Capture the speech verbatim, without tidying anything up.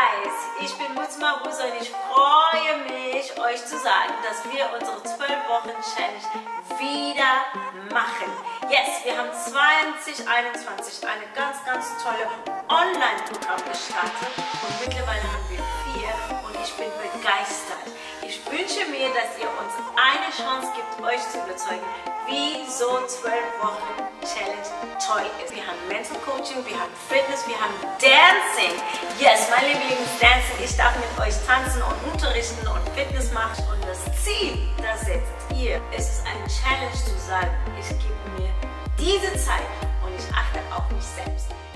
Guys, ich bin Muzma Busa und ich freue mich, euch zu sagen, dass wir unsere zwölf Wochen Challenge wieder machen. Yes, wir haben zwanzig einundzwanzig eine ganz, ganz tolle Online-Programm gestartet und mittlerweile haben wir vier und ich bin begeistert. Ich wünsche mir, dass ihr uns eine Chance gibt, euch zu überzeugen, wie so zwölf Wochen Challenge toll ist. Wir haben Mental Coaching, wir haben Fitness, wir haben Dancing. Yes, mein Lieblings-Dancing. Ich darf mit euch tanzen und unterrichten und Fitness machen. Und das Ziel, das setzt ihr, ist es eine Challenge zu sagen, ich gebe mir diese Zeit und ich achte auf mich selbst.